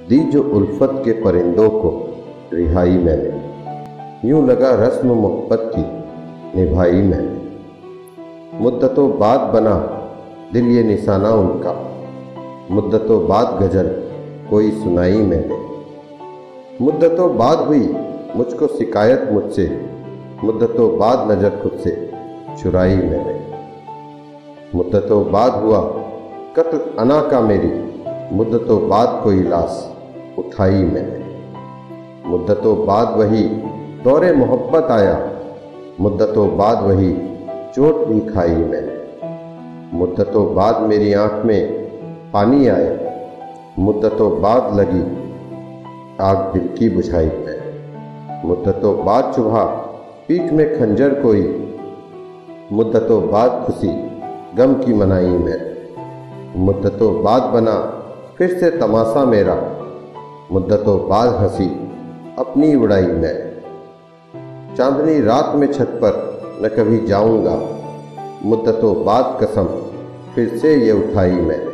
दी जो उल्फत के परिंदों को रिहाई मैंने, यूं लगा रस्म मोहब्बत की निभाई मैंने। मुद्दतों बाद बना दिल ये निशाना उनका, मुद्दतों बाद गजल कोई सुनाई मैंने। मुद्दतों बाद हुई मुझको शिकायत मुझसे, मुद्दतों बाद नजर खुद से चुराई मैंने। मुद्दतों बाद हुआ कत्ल अना का मेरी, मुद्दतों बाद कोई लाश उठाई मैंने। मुद्दतों बाद वही दौरे मोहब्बत आया, मुद्दतों बाद वही चोट भी खाई मैंने। मुद्दतों बाद मेरी आंख में पानी आया, मुद्दतों बाद लगी आग दिल की बुझाई मैंने। मुद्दतों बाद चुभा पीठ में खंजर कोई, मुद्दतों बाद खुशी गम की मनाई मैंने। मुद्दतों बाद बना फिर से तमाशा मेरा, मुद्दतों बाद हंसी अपनी उड़ाई मैं। चांदनी रात में छत पर न कभी जाऊंगा, मुद्दतों बाद कसम फिर से ये उठाई मैं।